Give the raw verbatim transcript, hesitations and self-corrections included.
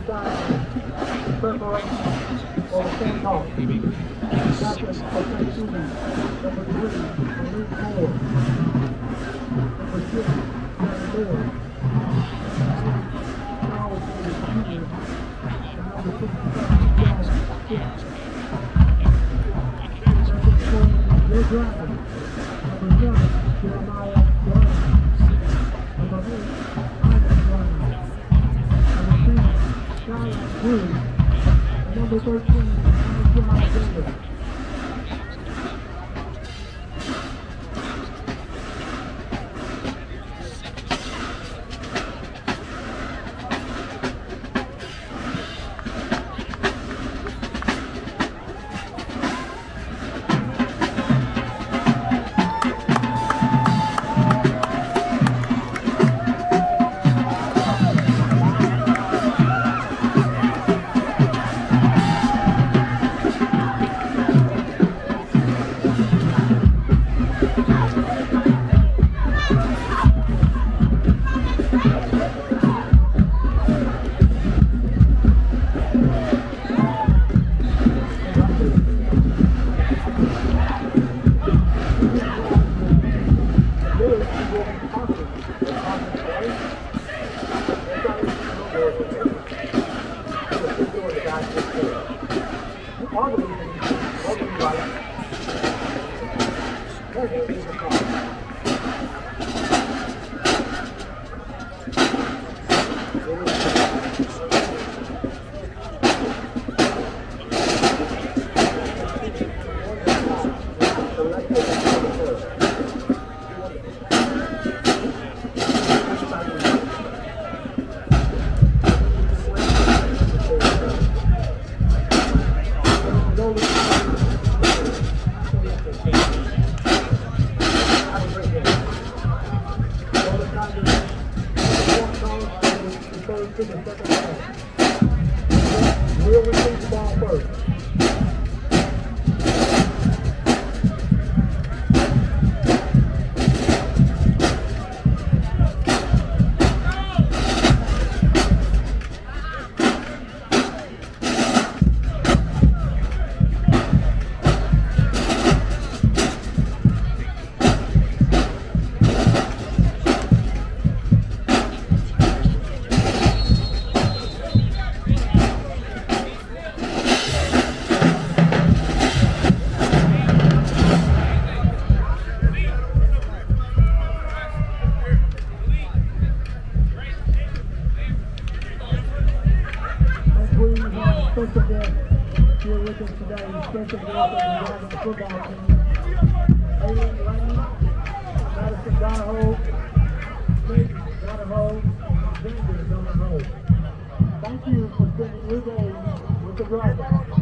side preparation for the standoff. Captain for Tuskegee, number three, Elite Four. Number six, Jerry Moore. Charles Davis Junior And number fifty-seven, John Six. Second for your driver. Number seven, Jeremiah Brown. Number eight, Isaac Brown. Number ten, Cheyenne Green. And number thirteen, John Davis. To the second half. We'll receive the ball first. Special guest here with us today, special guest of the football team, Aileen Lane, Madison Donahoe, Nate Donahoe, Xavier Donahoe. Thank you for spending your day with the Dragons.